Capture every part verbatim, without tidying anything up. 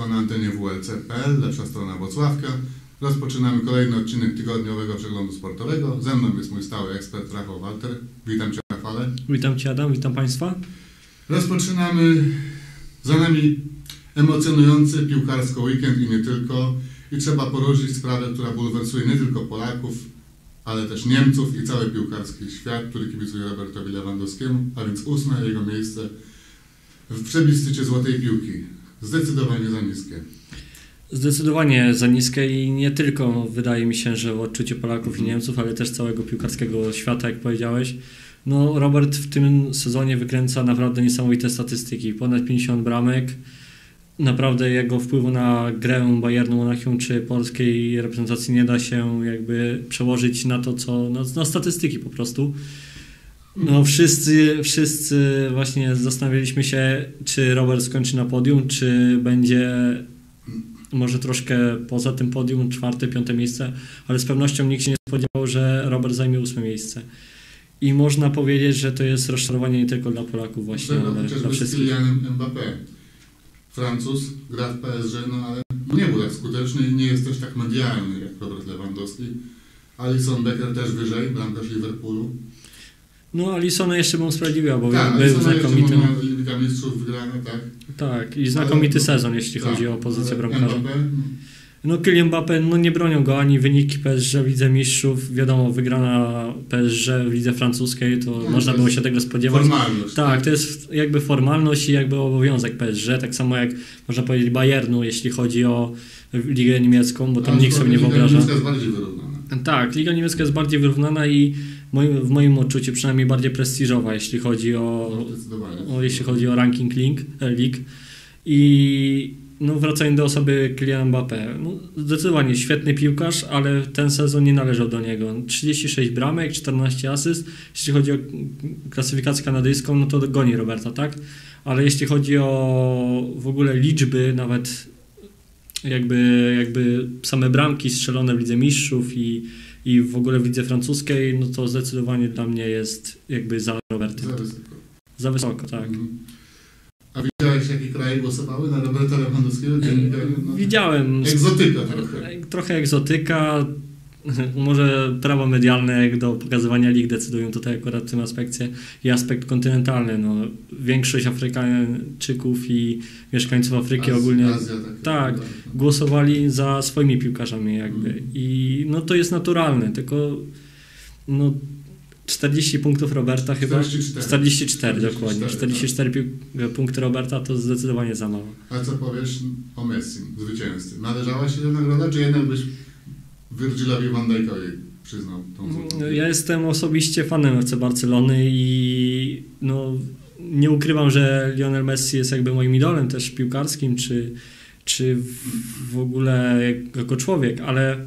Państwa na antenie W L C kropka P L, lepsza strona Włocławka. Rozpoczynamy kolejny odcinek tygodniowego przeglądu sportowego. Ze mną jest mój stały ekspert Rafał Walter. Witam Cię, Rafale. Witam Cię, Adam, witam Państwa. Rozpoczynamy za nami emocjonujący piłkarsko weekend i nie tylko. I trzeba poruszyć sprawę, która bulwersuje nie tylko Polaków, ale też Niemców i cały piłkarski świat, który kibicuje Robertowi Lewandowskiemu, a więc ósme jego miejsce w plebiscycie złotej piłki. Zdecydowanie za niskie. Zdecydowanie za niskie i nie tylko, wydaje mi się, że w odczuciu Polaków i Niemców, ale też całego piłkarskiego świata, jak powiedziałeś. No, Robert w tym sezonie wykręca naprawdę niesamowite statystyki. Ponad pięćdziesiąt bramek. Naprawdę jego wpływu na grę Bayernu Monachium czy polskiej reprezentacji nie da się jakby przełożyć na to, co na, na statystyki po prostu. No wszyscy, wszyscy właśnie zastanawialiśmy się, czy Robert skończy na podium, czy będzie może troszkę poza tym podium, czwarte, piąte miejsce, ale z pewnością nikt się nie spodziewał, że Robert zajmie ósme miejsce. I można powiedzieć, że to jest rozczarowanie nie tylko dla Polaków właśnie, Tego ale dla wszystkich. Z Kylianem Mbappé. Francuz gra w P S G, no ale nie był tak skuteczny i nie jest też tak medialny jak Robert Lewandowski. Alisson Becker też wyżej, bramkarz Liverpoolu. No Alissona jeszcze bym usprawiedliwiał, bo tak, był znakomity. Liga Mistrzów wygrana, tak? Tak, i znakomity ale, sezon, jeśli tak, chodzi o pozycję bramkarza. No Kylian Mbappé, no nie bronią go ani wyniki P S G w Lidze Mistrzów, wiadomo, wygrana P S G w Lidze Francuskiej, to no, można to było się tego spodziewać. Formalność. Tak, tak, to jest jakby formalność i jakby obowiązek P S G, tak samo jak można powiedzieć Bayernu, jeśli chodzi o Ligę Niemiecką, bo tam nikt sobie nie wyobraża. Liga niemiecka jest bardziej wyrównana. Tak, Liga Niemiecka jest bardziej wyrównana i moim, w moim odczuciu przynajmniej bardziej prestiżowa, jeśli chodzi o, no, o jeśli chodzi o ranking league, league. I no wracając do osoby Kyliana Mbappé, no zdecydowanie świetny piłkarz, ale ten sezon nie należał do niego. trzydzieści sześć bramek, czternaście asyst. Jeśli chodzi o klasyfikację kanadyjską, no to goni Roberta, tak? Ale jeśli chodzi o w ogóle liczby, nawet jakby, jakby same bramki strzelone w Lidze Mistrzów i, i w ogóle w Lidze Francuskiej, no to zdecydowanie dla mnie jest jakby za Robertem. Za wysoko. Za wysoko, tak. Mhm. A widziałeś, jakie kraje głosowały na Roberta Lewandowskiego? No, widziałem. Egzotyka trochę. Trochę egzotyka. Może prawa medialne do pokazywania lig decydują tutaj akurat w tym aspekcie i aspekt kontynentalny. No, większość Afrykańczyków i mieszkańców Afryki Az, ogólnie Azja, tak, tak, tak, głosowali za swoimi piłkarzami jakby. Mm. I no to jest naturalne, tylko no czterdzieści punktów Roberta chyba. czterdzieści cztery, czterdzieści cztery, czterdzieści cztery dokładnie. czterdzieści cztery tak. punkty Roberta to zdecydowanie za mało. A co powiesz o Messi, zwycięzcy? Należała się ta nagroda, czy jednak byś Virgilowi van Dijkowi przyznał tą złotą? Ja jestem osobiście fanem F C Barcelony i no, nie ukrywam, że Lionel Messi jest jakby moim idolem też piłkarskim, czy, czy w ogóle jako człowiek, ale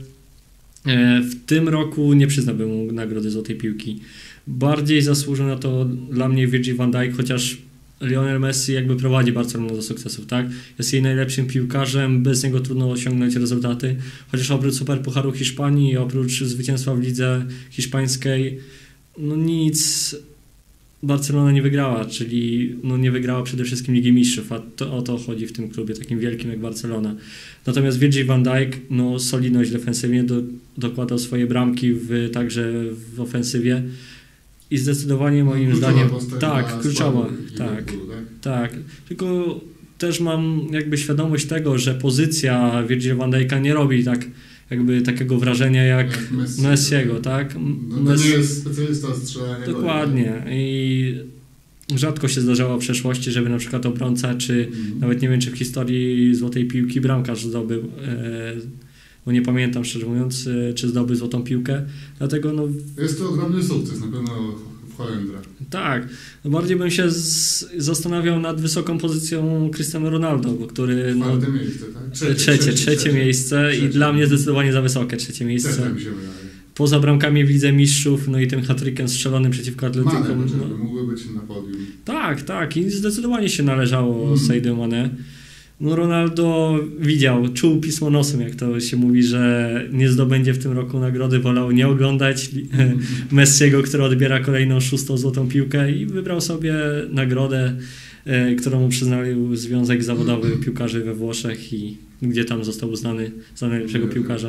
w tym roku nie przyznałbym mu nagrody Złotej Piłki. Bardziej zasłużył na to dla mnie Virgil van Dijk, chociaż Lionel Messi jakby prowadzi Barcelonę do sukcesów, tak? Jest jej najlepszym piłkarzem, bez niego trudno osiągnąć rezultaty, chociaż oprócz Superpucharu Hiszpanii, oprócz zwycięstwa w lidze hiszpańskiej, no nic Barcelona nie wygrała, czyli no nie wygrała przede wszystkim Ligi Mistrzów, a to, o to chodzi w tym klubie takim wielkim jak Barcelona. Natomiast Virgil van Dijk, no solidność defensywnie, do, dokładał swoje bramki w, także w ofensywie. I zdecydowanie moim no, zdaniem tak, kluczowa, tak, tak, tak. Tylko też mam jakby świadomość tego, że pozycja Virgila van Dijk'a nie robi tak jakby takiego wrażenia jak, jak Messi, Messiego, tak? No, to Messi, nie jest specjalista od strzelania. Dokładnie. I rzadko się zdarzało w przeszłości, żeby na przykład obrońca, czy mm. nawet nie wiem, czy w historii Złotej Piłki bramkarz zdobył, e, bo nie pamiętam szczerze mówiąc, czy zdobył Złotą Piłkę, dlatego no... Jest to ogromny sukces, na pewno w Holendra. Tak, no bardziej bym się z, zastanawiał nad wysoką pozycją Cristiano Ronaldo, bo który... No, Czwarte miejsce, tak? Trzecie, trzecie, trzecie, trzecie miejsce trzecie. I dla mnie zdecydowanie za wysokie trzecie miejsce. Też tak mi się wydaje. Poza bramkami w Lidze Mistrzów, no i tym hat-trickiem strzelonym przeciwko Atletico. Mane, no, mógłby być na podium. Tak, tak i zdecydowanie się należało mm. Sadio Mane. No Ronaldo widział, czuł pismo nosem, jak to się mówi, że nie zdobędzie w tym roku nagrody, wolał nie oglądać Messiego, który odbiera kolejną szóstą złotą piłkę i wybrał sobie nagrodę e, którą mu przyznał Związek Zawodowy Piłkarzy we Włoszech i gdzie tam został uznany za najlepszego piłkarza.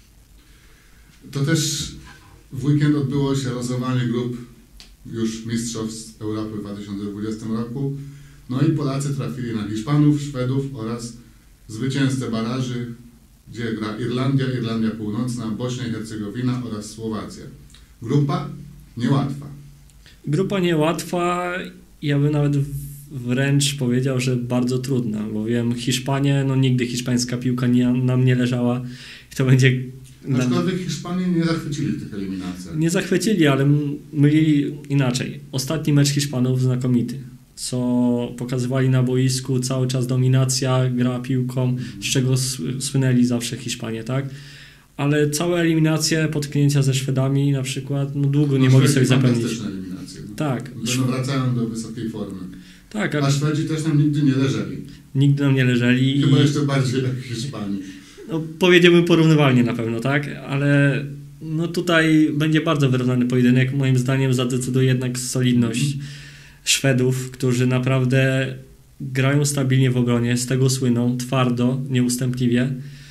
To też w weekend odbyło się losowanie grup już Mistrzostw Europy w dwa tysiące dwudziestym roku. No i Polacy trafili na Hiszpanów, Szwedów oraz zwycięzcę baraży, gdzie gra Irlandia, Irlandia Północna, Bośnia i Hercegowina oraz Słowacja. Grupa niełatwa. Grupa niełatwa, ja bym nawet wręcz powiedział, że bardzo trudna, bowiem Hiszpanie, no nigdy hiszpańska piłka nie, nam nie leżała. To będzie... Aczkolwiek Hiszpanie nie zachwycili w tych eliminacjach. Nie zachwycili, ale myli inaczej. Ostatni mecz Hiszpanów znakomity, co pokazywali na boisku, cały czas dominacja, gra piłką, z czego słynęli zawsze Hiszpanie, tak? Ale całe eliminacje, potknięcia ze Szwedami na przykład, no długo nie no, mogli sobie zapewnić. Eliminacje, no. Tak. No, wracają do wysokiej formy. Tak, a Szwedzi też nam nigdy nie leżeli. Nigdy nam nie leżeli. Chyba i... jeszcze bardziej jak Hiszpanii. No, powiedziałbym porównywalnie na pewno, tak? Ale no tutaj będzie bardzo wyrównany pojedynek. Moim zdaniem zadecyduje jednak solidność mm. Szwedów, którzy naprawdę grają stabilnie w obronie, z tego słyną, twardo, nieustępliwie.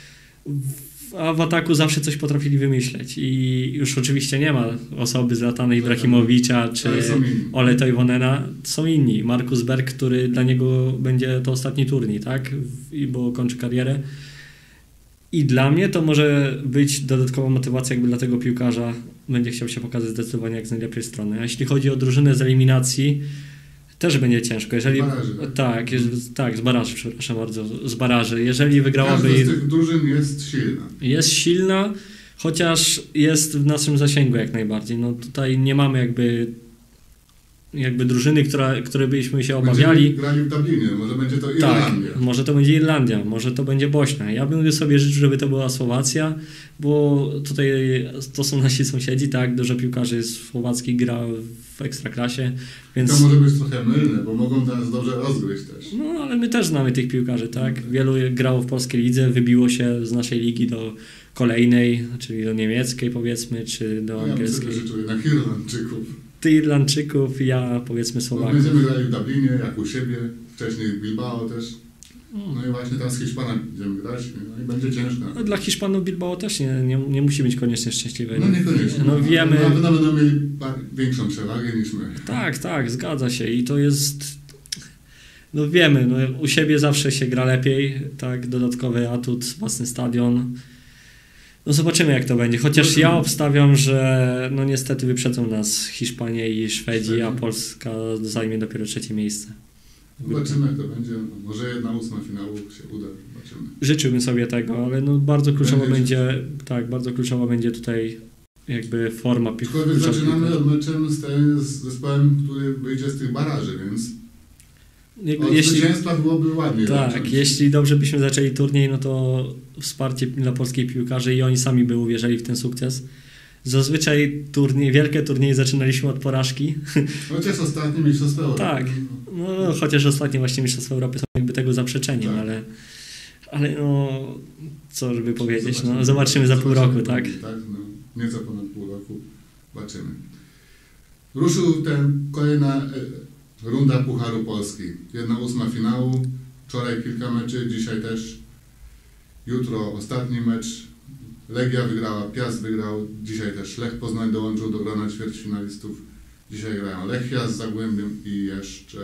A w ataku zawsze coś potrafili wymyśleć. I już oczywiście nie ma osoby Zlatana Ibrahimowicza czy Ole Toivonena. Są inni. Markus Berg, który dla niego będzie to ostatni turniej, tak? Bo kończy karierę. I dla mnie to może być dodatkowa motywacja jakby dla tego piłkarza. Będzie chciał się pokazać zdecydowanie jak z najlepszej strony. A jeśli chodzi o drużynę z eliminacji, też będzie ciężko. Jeżeli, z baraży, tak? Tak, jest, tak, z baraży, przepraszam bardzo, z baraży. Jeżeli wygrałaby... Każda z tych drużyn jest silna. Jest silna, chociaż jest w naszym zasięgu jak najbardziej. No tutaj nie mamy jakby jakby drużyny, która, które byśmy się obawiali. Będziemy grali w Dublinie, może będzie to Irlandia. Tak, może to będzie Irlandia, może to będzie Bośnia. Ja bym sobie życzył, żeby to była Słowacja, bo tutaj to są nasi sąsiedzi, tak, dużo piłkarzy słowackich gra w Ekstraklasie, więc... To może być trochę mylne, bo mogą nas dobrze rozgryźć też. No, ale my też znamy tych piłkarzy, tak. Wielu grało w polskiej lidze, wybiło się z naszej ligi do kolejnej, czyli do niemieckiej powiedzmy, czy do no, angielskiej. Ja bym sobie życzył jednak Irlandczyków. Ty Irlandczyków, ja powiedzmy Słowaków. No, będziemy grali w Dublinie, jak u siebie, wcześniej w Bilbao też. No i właśnie tam z Hiszpanami będziemy grać, no i będzie ciężko. No, dla Hiszpanów Bilbao też nie, nie, nie musi być koniecznie szczęśliwy. No niekoniecznie. No, wiemy... Nawet no, będą mieli większą przewagę niż my. Tak, tak, zgadza się i to jest... No wiemy, no, u siebie zawsze się gra lepiej, tak, dodatkowy atut, własny stadion. No zobaczymy jak to będzie, chociaż ja obstawiam, że no niestety wyprzedzą nas Hiszpanie i Szwedzi, a Polska zajmie dopiero trzecie miejsce. Zobaczymy jak to będzie, może jedna ósma finału się uda, zobaczymy. Życzyłbym sobie tego, ale no bardzo kluczowa będzie, będzie, tak, bardzo kluczowa będzie tutaj jakby forma piłki. Zaczynamy od meczem z, ten, z zespołem, który wyjdzie z tych baraży, więc od jeśli, zwycięstwa byłoby ładnie. Tak, zacząć. jeśli dobrze byśmy zaczęli turniej, no to wsparcie dla polskich piłkarzy i oni sami by uwierzyli w ten sukces. Zazwyczaj turniej, wielkie turnieje zaczynaliśmy od porażki. Chociaż ostatnie Mistrzostwa Europy. Tak, no chociaż ostatnie właśnie Mistrzostwa Europy są jakby tego zaprzeczeniem, tak. ale, ale no co żeby powiedzieć, zobaczymy, no zobaczymy za pół roku, tak? tak no, nieco ponad pół roku, zobaczymy. Ruszył ten kolejna runda Pucharu Polski. Jedna ósma finału, wczoraj kilka meczy, dzisiaj też. Jutro ostatni mecz. Legia wygrała, Piast wygrał, dzisiaj też Lech Poznań dołączył do grona ćwierćfinalistów. Dzisiaj grają Lechia z Zagłębiem i jeszcze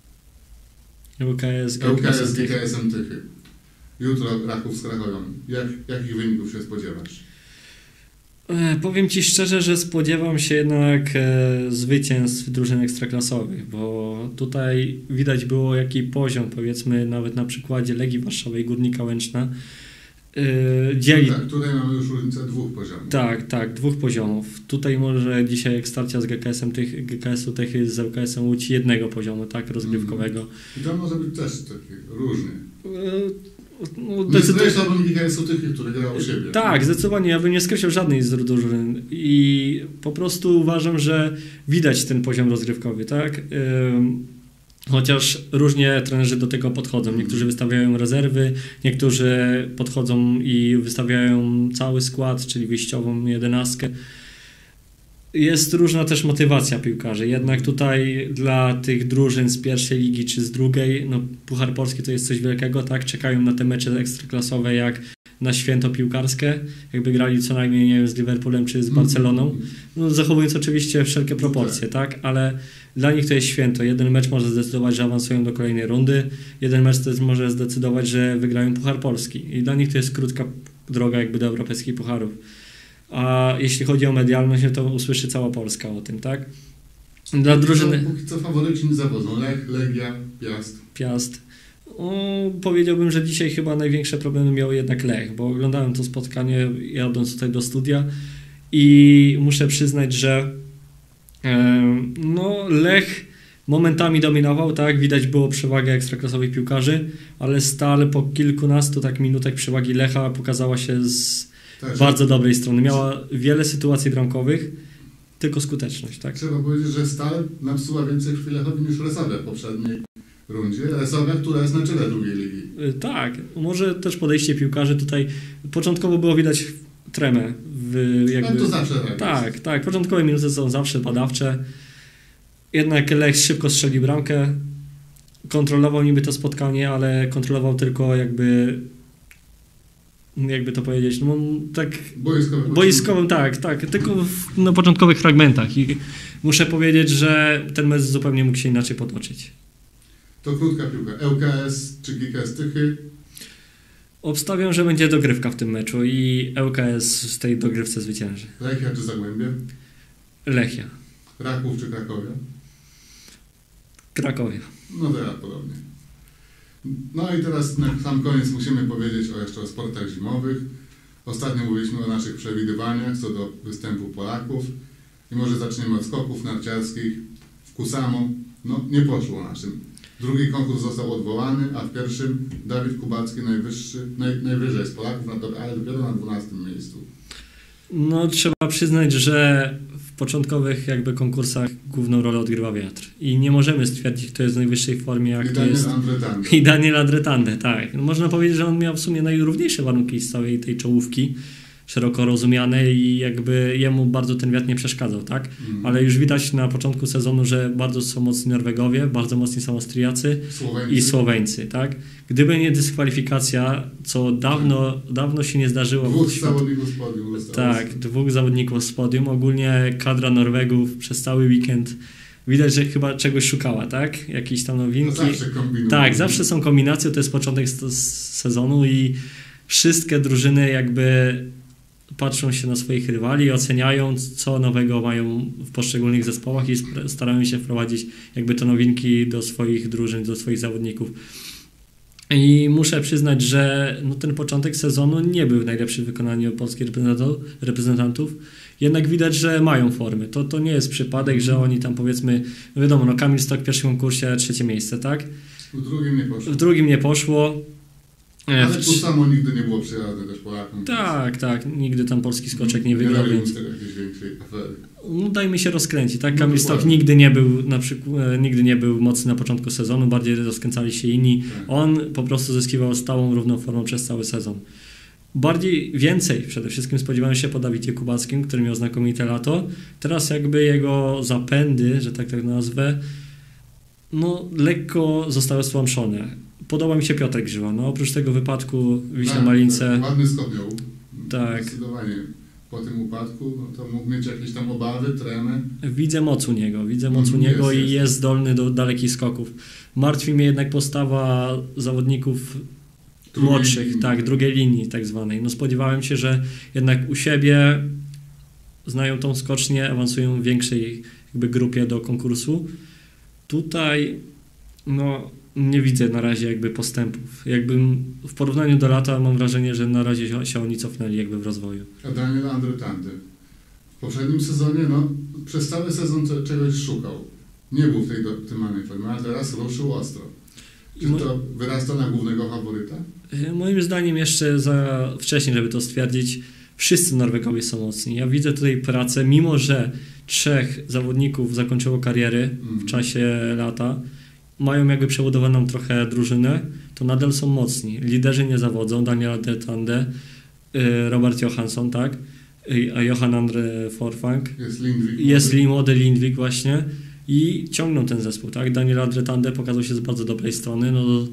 ŁKS, G K S-em Tychy. Jutro Raków z Krakowią. Jak, jakich wyników się spodziewasz? E, powiem Ci szczerze, że spodziewam się jednak e, zwycięstw drużyn ekstraklasowych, bo tutaj widać było jaki poziom, powiedzmy nawet na przykładzie Legii Warszawa i Górnika Łęczna, e, dzieli... No tak, tutaj mamy już różnicę dwóch poziomów. Tak, tak, dwóch poziomów. Tutaj może dzisiaj Ekstarcia z G K S-em Tychy, G K S-u Tychy z ŁKS-em Łódź jednego poziomu, tak, rozgrywkowego. Mm. I to może być też taki różny. E, No, nie skreślałbym G K S-u Tychy, który gra u siebie. Tak, zdecydowanie. Ja bym nie skreślał żadnej z drużyn i po prostu uważam, że widać ten poziom rozgrywkowy, tak? Ym, chociaż różnie trenerzy do tego podchodzą. Niektórzy wystawiają rezerwy, niektórzy podchodzą i wystawiają cały skład, czyli wyjściową jedenastkę. Jest różna też motywacja piłkarzy. Jednak tutaj dla tych drużyn z pierwszej ligi czy z drugiej, no Puchar Polski to jest coś wielkiego, tak? Czekają na te mecze ekstraklasowe jak na święto piłkarskie, jakby grali co najmniej, nie wiem, z Liverpoolem czy z Barceloną. No, zachowując oczywiście wszelkie proporcje, tak? Ale dla nich to jest święto. Jeden mecz może zdecydować, że awansują do kolejnej rundy. Jeden mecz też może zdecydować, że wygrają Puchar Polski. I dla nich to jest krótka droga jakby do europejskich pucharów. A jeśli chodzi o medialność, to usłyszy cała Polska o tym, tak? Dla drużyny... Póki co faworyci nie zawodzą. Lech, Legia, Piast. Piast. O, powiedziałbym, że dzisiaj chyba największe problemy miał jednak Lech, bo oglądałem to spotkanie jadąc tutaj do studia i muszę przyznać, że e, no Lech momentami dominował, tak? Widać było przewagę ekstraklasowych piłkarzy, ale Stal po kilkunastu tak minutach przewagi Lecha pokazała się z tak, bardzo dobrej strony. Miała wiele sytuacji bramkowych, tylko skuteczność, tak? Trzeba powiedzieć, że Stal napsuła więcej krwi Lechowi niż Resowia w poprzedniej rundzie. Resowia, która jest na czele drugiej ligi. Tak, może też podejście piłkarzy tutaj. Początkowo było widać tremę. W jakby... No to zawsze tak. Tak, tak. Początkowe minuty są zawsze badawcze. Jednak Lech szybko strzelił bramkę. Kontrolował niby to spotkanie, ale kontrolował tylko jakby jakby to powiedzieć, no tak boiskowym, boiskowym, tak, tak, tylko w, na początkowych fragmentach i muszę powiedzieć, że ten mecz zupełnie mógł się inaczej potoczyć. To krótka piłka. L K S czy G K S Tychy? Obstawiam, że będzie dogrywka w tym meczu i L K S w tej dogrywce zwycięży. Lechia czy Zagłębie? Lechia. Raków czy Krakowia? Krakowia. No to ja podobnie. No i teraz na sam koniec musimy powiedzieć o jeszcze o sportach zimowych. Ostatnio mówiliśmy o naszych przewidywaniach co do występu Polaków i może zaczniemy od skoków narciarskich w Kusamo. No nie poszło naszym. Drugi konkurs został odwołany, a w pierwszym Dawid Kubacki najwyższy, naj, najwyżej z Polaków, ale dopiero na dwunastym miejscu. No trzeba przyznać, że w początkowych jakby konkursach główną rolę odgrywa wiatr. I nie możemy stwierdzić, kto jest w najwyższej formie, jak I to Daniel jest. Andretande. I Daniel Andretande, tak. No, można powiedzieć, że on miał w sumie najrówniejsze warunki z całej tej czołówki, szeroko rozumiane i jakby jemu bardzo ten wiatr nie przeszkadzał, tak? Mm. Ale już widać na początku sezonu, że bardzo są mocni Norwegowie, bardzo mocni są Austriacy Słoweńcy. i Słoweńcy, tak? Gdyby nie dyskwalifikacja, co dawno, dawno się nie zdarzyło. Dwóch zawodników z podium. Tak, dwóch zawodników z podium. Ogólnie kadra Norwegów przez cały weekend widać, że chyba czegoś szukała, tak? Jakieś tam nowinki. No zawsze kombinują. Tak, zawsze są kombinacje, to jest początek sezonu i wszystkie drużyny jakby patrzą się na swoich rywali, oceniają, co nowego mają w poszczególnych zespołach i starają się wprowadzić jakby te nowinki do swoich drużyn, do swoich zawodników. I muszę przyznać, że no, ten początek sezonu nie był najlepszy w wykonaniu polskich reprezentantów. Jednak widać, że mają formy. To, to nie jest przypadek, że oni tam powiedzmy, no wiadomo, no Kamil Stok w pierwszym konkursie trzecie miejsce, tak? W drugim nie poszło. W drugim nie poszło. Ale tu samo nigdy nie było przyjazne też Polakom. Tak, tak. Nigdy tam polski skoczek nie wygrał. Nie więc... z tego jakiejś większej afery. No dajmy się rozkręcić, tak? No Kamil Stok nigdy nie był na przykład, nigdy nie był mocny na początku sezonu, bardziej rozkręcali się inni. Tak. On po prostu zyskiwał stałą, równą formą przez cały sezon. Bardziej, więcej przede wszystkim spodziewałem się po Dawidzie Kubackim, który miał znakomite lato. Teraz jakby jego zapędy, że tak tak nazwę, no lekko zostały stłamszone. Podoba mi się Piotrek Grzyła. No, oprócz tego wypadku Wiśnia tak, Malince. Tak, ładny skok miał. Tak. Zdecydowanie. Po tym upadku no to mógł mieć jakieś tam obawy, tremę. Widzę moc u niego. Widzę moc u niego jest, i jest. jest zdolny do dalekich skoków. Martwi mnie jednak postawa zawodników drugiej młodszych, linii. tak, drugiej linii tak zwanej. No spodziewałem się, że jednak u siebie znają tą skocznię, awansują w większej jakby grupie do konkursu. Tutaj no nie widzę na razie jakby postępów. Jakbym w porównaniu do lata mam wrażenie, że na razie się, się oni cofnęli jakby w rozwoju. A Daniel Andretande w poprzednim sezonie, no przez cały sezon czegoś szukał. Nie był w tej optymalnej formie, a teraz ruszył ostro. Czy to wyrasta na głównego faworyta? Moim zdaniem jeszcze za wcześnie, żeby to stwierdzić. Wszyscy Norwegowie są mocni. Ja widzę tutaj pracę, mimo że trzech zawodników zakończyło kariery mm. w czasie lata, mają jakby przebudowaną trochę drużynę, to nadal są mocni. Liderzy nie zawodzą, Daniel Andretande, Robert Johansson, tak? a Johan Andre Forfang. Jest Lindvik. Jest młody Lindvik właśnie i ciągną ten zespół, tak? Daniel Adretande pokazał się z bardzo dobrej strony, no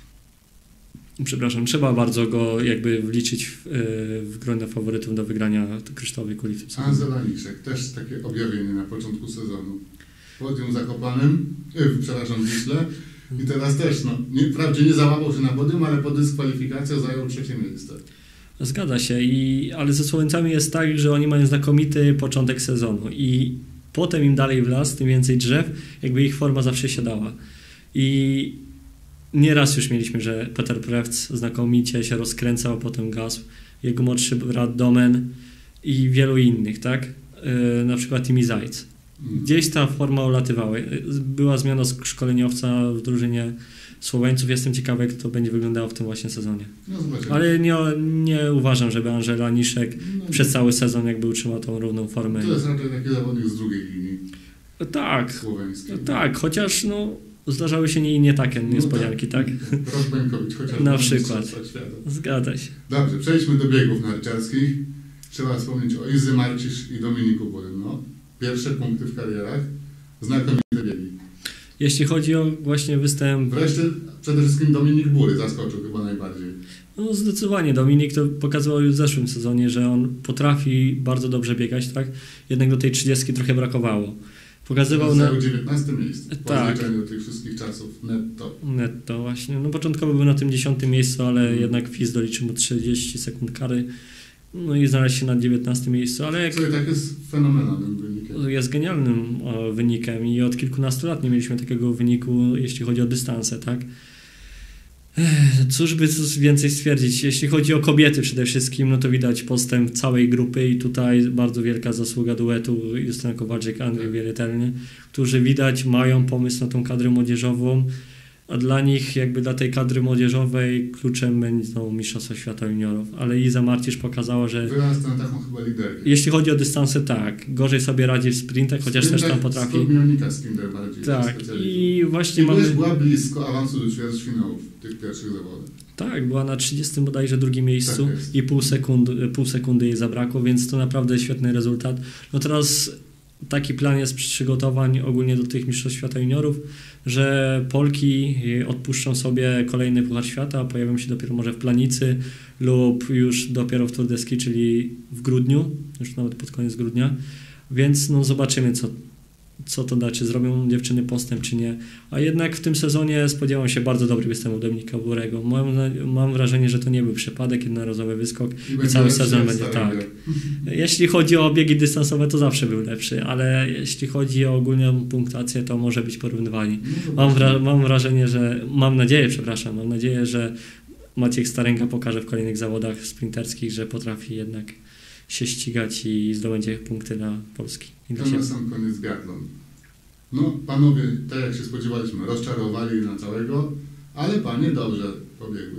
przepraszam, trzeba bardzo go jakby wliczyć w, w grono faworytów do wygrania kryształowej kuli w tym sezonie. Anzel Laniszek, też takie objawienie na początku sezonu. Podium Zakopanem, yy, przepraszam, w Wiśle i teraz też, no, nie, wprawdzie nie załapał się na podium, ale po dyskwalifikacjach zajął trzecie miejsce. Zgadza się, i, ale ze Słoweńcami jest tak, że oni mają znakomity początek sezonu i potem im dalej w las, tym więcej drzew, jakby ich forma zawsze siadała. I nieraz już mieliśmy, że Peter Prewc znakomicie się rozkręcał, potem gasł, jego młodszy brat Domen i wielu innych, tak? Yy, na przykład Timi Zajc. Gdzieś ta forma ulatywała. Była zmiana szkoleniowca w drużynie Słoweńców. Jestem ciekawy, jak to będzie wyglądało w tym właśnie sezonie. No, ale nie, nie uważam, żeby Andrzej Laniszek no, przez cały sezon jakby utrzymał tą równą formę. To jest raczej taki zawodnik z drugiej linii tak, słoweńskiej. Tak, chociaż no, zdarzały się nie, nie takie niespodzianki, no tak? tak? Rozbańkowicz, chociaż na przykład. Zgadza się. Dobrze, przejdźmy do biegów narciarskich. Trzeba wspomnieć o Izy Marcisz i Dominiku Burym. No, pierwsze punkty w karierach, znakomite biegi. Jeśli chodzi o właśnie występ... Wreszcie przede wszystkim Dominik Bury zaskoczył chyba najbardziej. No zdecydowanie. Dominik to pokazywał już w zeszłym sezonie, że on potrafi bardzo dobrze biegać, tak? Jednak do tej trzydziestki trochę brakowało. Pokazywał na dziewiętnaste miejsce. Po tak. zliczeniu tych wszystkich czasów netto. Netto właśnie. No początkowo był na tym dziesiątym miejscu, ale hmm. jednak F I S doliczył mu trzydzieści sekund kary. No i znaleźć się na dziewiętnastym miejscu, ale jak... Co i tak jest fenomenalnym wynikiem. Jest genialnym o, wynikiem i od kilkunastu lat nie mieliśmy takiego wyniku, jeśli chodzi o dystanse, tak? Ech, cóż by cóż więcej stwierdzić? Jeśli chodzi o kobiety przede wszystkim, no to widać postęp całej grupy i tutaj bardzo wielka zasługa duetu Justyna Kowalczyk, Andrzej Wierytelny, którzy widać mają pomysł na tą kadrę młodzieżową, a dla nich, jakby dla tej kadry młodzieżowej kluczem będą Mistrzostwa Świata Juniorów. Ale Iza Marcisz pokazała, że... Wyrasta na taką chyba liderkę. Jeśli chodzi o dystanse, tak. Gorzej sobie radzi w sprintach, chociaż też tam potrafi. Sprintach Sprinter bardziej. Tak. I właśnie I mamy... była blisko awansu do ćwierćfinałów tych pierwszych zawodów. Tak, była na trzydziestym bodajże drugim miejscu tak i pół sekundy, pół sekundy jej zabrakło, więc to naprawdę świetny rezultat. No teraz taki plan jest przygotowań ogólnie do tych Mistrzostw Świata Juniorów, że Polki odpuszczą sobie kolejny Puchar Świata, a pojawią się dopiero może w Planicy lub już dopiero w Tour de Ski, czyli w grudniu, już nawet pod koniec grudnia, więc no zobaczymy, co, co to da, czy zrobią dziewczyny postęp, czy nie. A jednak w tym sezonie spodziewam się bardzo dobrych występów Dominika Burego. Mam, mam wrażenie, że to nie był przypadek, jednorazowy wyskok i, i cały sezon będzie tak. Jeśli chodzi o biegi dystansowe, to zawsze był lepszy, ale jeśli chodzi o ogólną punktację, to może być porównywalnie. Mam, wra mam wrażenie, że, mam nadzieję, przepraszam, mam nadzieję, że Maciek Starenka pokaże w kolejnych zawodach sprinterskich, że potrafi jednak się ścigać i zdobędzie punkty dla Polski. I to na sam koniec biatlon. No, panowie, tak jak się spodziewaliśmy, rozczarowali na całego, ale panie dobrze pobiegły.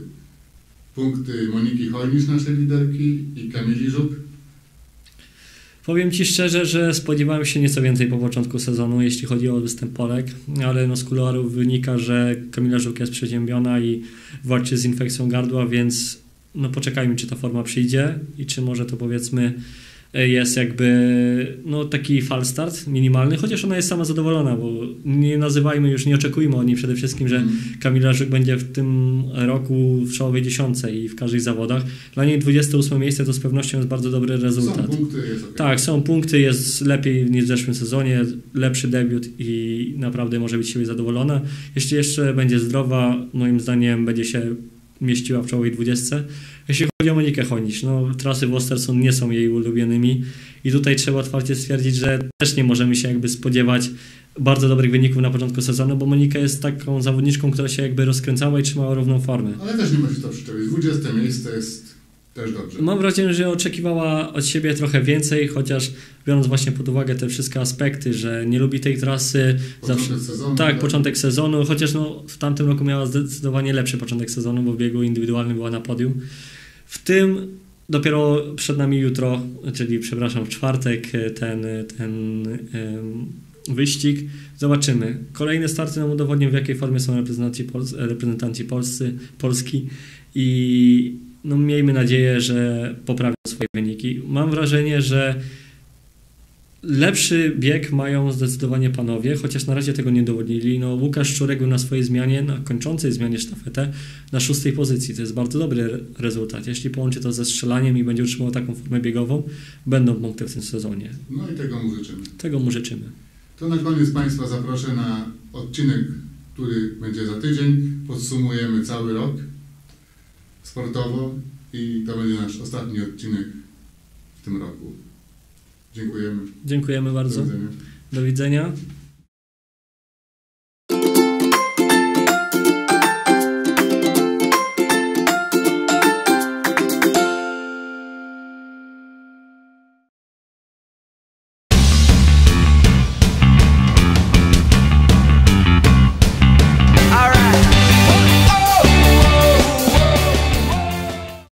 Punkty Moniki Hojnisz, naszej liderki, i Kamili Żuk. Powiem Ci szczerze, że spodziewałem się nieco więcej po początku sezonu, jeśli chodzi o występ Polek, ale no z kuluarów wynika, że Kamila Żuk jest przeziębiona i walczy z infekcją gardła, więc no poczekajmy, czy ta forma przyjdzie i czy może to powiedzmy jest jakby no taki fal start minimalny, chociaż ona jest sama zadowolona, bo nie nazywajmy już, nie oczekujmy od niej przede wszystkim, że Kamila Żuk będzie w tym roku w czołowej dziesiątce i w każdych zawodach. Dla niej dwudzieste ósme miejsce to z pewnością jest bardzo dobry rezultat. Są punkty, jest okay. Tak, są punkty, jest lepiej niż w zeszłym sezonie, lepszy debiut i naprawdę może być siebie zadowolona. Jeśli jeszcze będzie zdrowa, moim zdaniem będzie się mieściła w czołowej dwudziestce. Jeśli chodzi o Monikę Hojnisz, no trasy w Ostersund nie są jej ulubionymi i tutaj trzeba otwarcie stwierdzić, że też nie możemy się jakby spodziewać bardzo dobrych wyników na początku sezonu, bo Monika jest taką zawodniczką, która się jakby rozkręcała i trzymała równą formę. Ale też nie ma się to przyczepić. dwudzieste miejsce jest też dobrze. Mam wrażenie, że oczekiwała od siebie trochę więcej, chociaż biorąc właśnie pod uwagę te wszystkie aspekty, że nie lubi tej trasy. Początek zawsze, sezonu. Tak, tak, początek sezonu, chociaż no, w tamtym roku miała zdecydowanie lepszy początek sezonu, bo w biegu indywidualnym była na podium. W tym dopiero przed nami jutro, czyli przepraszam, w czwartek ten, ten um, wyścig. Zobaczymy. Kolejne starty nam udowodnią, w jakiej formie są reprezentanci, Pols reprezentanci polscy, Polski i no, miejmy nadzieję, że poprawią swoje wyniki. Mam wrażenie, że lepszy bieg mają zdecydowanie panowie, chociaż na razie tego nie udowodnili. No, Łukasz Szczurek był na swojej zmianie, na kończącej zmianie sztafetę, na szóstej pozycji. To jest bardzo dobry re- rezultat. Jeśli połączy to ze strzelaniem i będzie utrzymał taką formę biegową, będą punkty w tym sezonie. No i tego mu życzymy. Tego mu życzymy. To na koniec Państwa zaproszę na odcinek, który będzie za tydzień. Podsumujemy cały rok sportowo i to będzie nasz ostatni odcinek w tym roku. Dziękujemy. Dziękujemy bardzo. Do widzenia. Do widzenia.